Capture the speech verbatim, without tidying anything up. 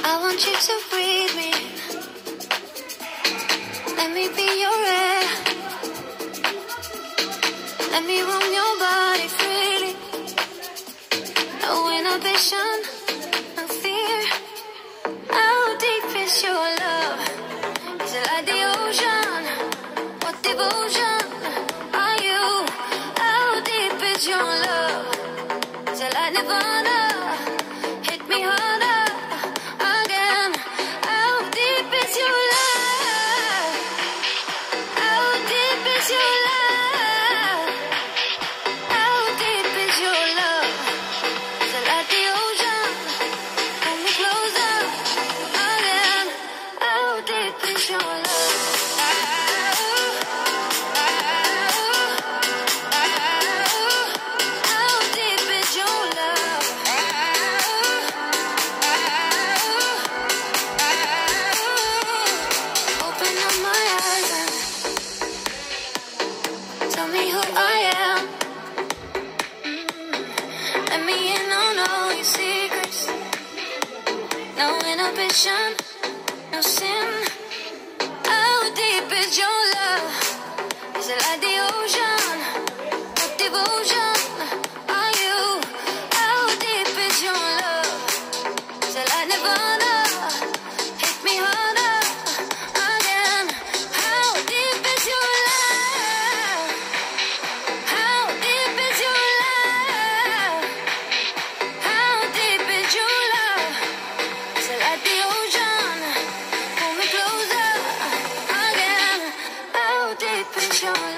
I want you to breathe me. Let me be your air. Let me roam your body freely. No inhibition, no fear. How deep is your love? Is it like the ocean? What devotion are you? How deep is your love? Is it like Nirvana? Hit me harder again. How deep is your love? How deep is your love? How deep is your love? Is it like the ocean? Pull me closer again. How deep is your love? Tell me who I am. Let me in on all your secrets. No inhibition, no sin. How deep is your love? Is it like the ocean? What devotion are you? How deep is your love? Is it like Nirvana? Hit me harder again. How deep is your love? How deep is your love? How deep is your love? Is it like the ocean? Pull me closer again. How deep is your love?